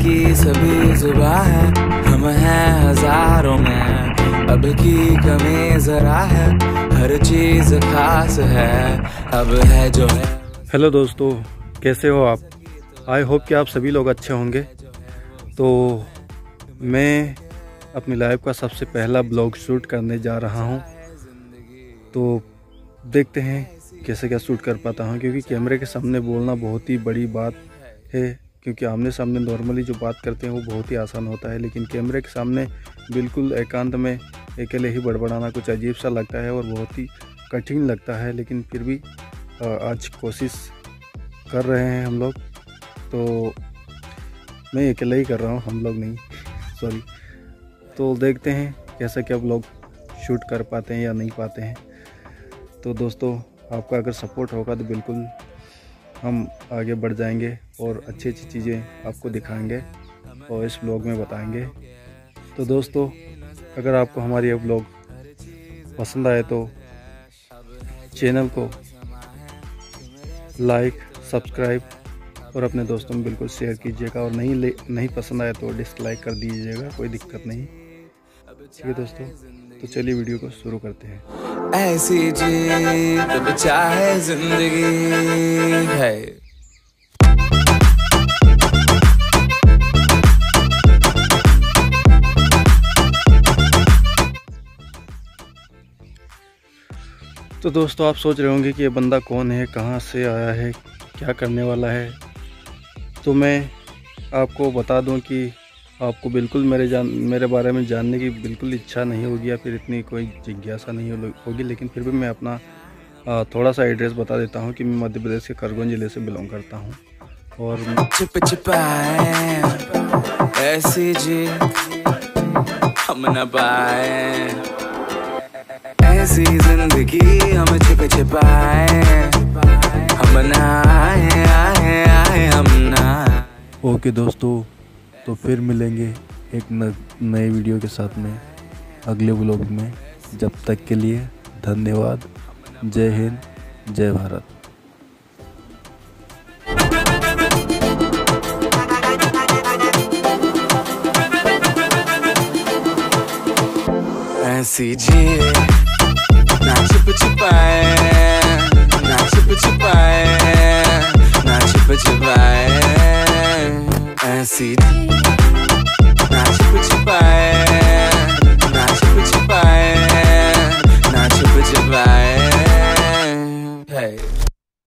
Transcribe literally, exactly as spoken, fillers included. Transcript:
की सभी जुबां है, हम हैं हजारों में, अब की कमी जरा है, हर चीज खास है, अब है जो है। हेलो दोस्तों, कैसे हो आप? आई होप कि आप सभी लोग अच्छे होंगे। तो मैं अपनी लाइफ का सबसे पहला ब्लॉग शूट करने जा रहा हूं, तो देखते हैं कैसे क्या शूट कर पाता हूं, क्योंकि कैमरे के सामने बोलना बहुत ही बड़ी बात है। क्योंकि आमने सामने नॉर्मली जो बात करते हैं वो बहुत ही आसान होता है, लेकिन कैमरे के सामने बिल्कुल एकांत में अकेले ही बड़बड़ाना कुछ अजीब सा लगता है और बहुत ही कठिन लगता है। लेकिन फिर भी आज कोशिश कर रहे हैं हम लोग। तो मैं अकेला ही कर रहा हूँ, हम लोग नहीं, सॉरी। तो देखते हैं कैसा क्या ब्लॉग शूट कर पाते हैं या नहीं पाते हैं। तो दोस्तों, आपका अगर सपोर्ट होगा तो बिल्कुल हम आगे बढ़ जाएंगे और अच्छी अच्छी चीज़ें आपको दिखाएंगे और इस ब्लॉग में बताएंगे। तो दोस्तों, अगर आपको हमारी ये ब्लॉग पसंद आए तो चैनल को लाइक, सब्सक्राइब और अपने दोस्तों में बिल्कुल शेयर कीजिएगा, और नहीं ले नहीं पसंद आए तो डिसलाइक कर दीजिएगा, कोई दिक्कत नहीं। ठीक है दोस्तों, तो चलिए वीडियो को शुरू करते हैं। ऐसी जी तब चाहे जिंदगी है। तो दोस्तों, आप सोच रहे होंगे कि ये बंदा कौन है, कहाँ से आया है, क्या करने वाला है। तो मैं आपको बता दूं कि आपको बिल्कुल मेरे जान मेरे बारे में जानने की बिल्कुल इच्छा नहीं होगी या फिर इतनी कोई जिज्ञासा नहीं होगी, लेकिन फिर भी मैं अपना थोड़ा सा एड्रेस बता देता हूं कि मैं मध्य प्रदेश के खरगोन ज़िले से बिलोंग करता हूं। और छिप छिपाए ऐसी जी हम न पाए, ऐसी जिंदगी हम छिप छिपाए, हम ना आए आए आए हम ना। ओके दोस्तों, तो फिर मिलेंगे एक नए वीडियो के साथ में अगले ब्लॉग में। जब तक के लिए धन्यवाद। जय हिंद, जय भारत। ऐसी जी ना छिप छिपाए, ना छिप छिपाए, ना छिप छिपाए, ऐसी ना छिप छिपाए, ना छिप छिपाए, ना छिप छिपाए।